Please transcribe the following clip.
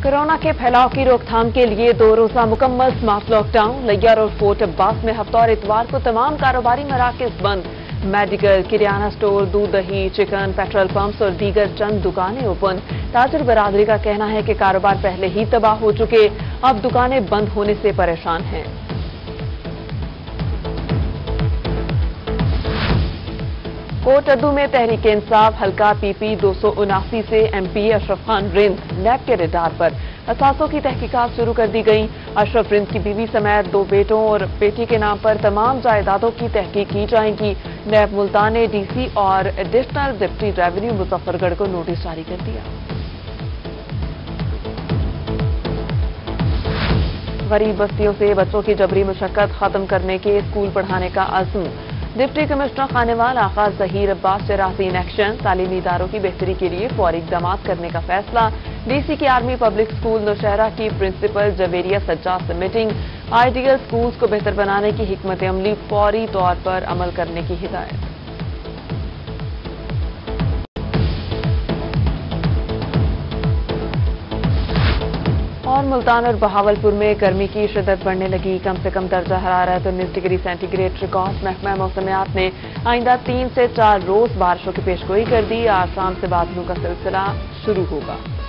Corona के फैलाव की रोकथाम के लिए 2 रोजा मुकम्मल स्मार्ट लॉकडाउन। लिया रोड फोर्ट अब्बास में हफ्ता और इतवार को तमाम कारोबारी मराकज बंद। मेडिकल, किराना स्टोर, दूध, दही, चिकन, पेट्रोल पंप्स और दीगर चंद दुकानें ओपन। ताजिर बरादरी का कहना है कि कारोबार पहले ही तबाह हो चुके, अब दुकानें बंद होने से परेशान हैं। कोटअद्दू में तहरीक इंसाफ हल्का पीपी 279 से एमपी अशरफ खान रिंद नैब के रिडार पर असासों की तहकीकात शुरू कर दी गई। अशरफ रिंद की बीवी समेत 2 बेटों और बेटी के नाम पर तमाम जायदादों की तहकीक की जाएगी। नैब मुल्तान ने डीसी और एडिशनल डिप्टी रेवेन्यू मुजफ्फरगढ़ को नोटिस जारी कर दिया। गरीब बस्तियों से बच्चों की जबरी मुशक्कत खत्म करने के स्कूल पढ़ाने का अज़्म। डिप्टी कमिश्नर खानेवाल आगा ज़हीर अब्बास से रास्ती इन एक्शन। तालीमी इदारों की बेहतरी के लिए फौरी इक़दामात करने का फैसला। डीसी की आर्मी पब्लिक स्कूल नौशहरा की प्रिंसिपल जवेरिया सज्जाद से मीटिंग। आइडियल स्कूल्स को बेहतर बनाने की हिकमत अमली फौरी तौर पर अमल करने की हिदायत। और मुल्तान और बहावलपुर में गर्मी की शिद्दत बढ़ने लगी। कम से कम दर्जा हरारत 19 डिग्री सेंटीग्रेड रिकॉर्ड। महकमा मौसमियात ने आइंदा 3 से 4 रोज बारिशों की पेशगोई कर दी। आज शाम से बादलों का सिलसिला शुरू होगा।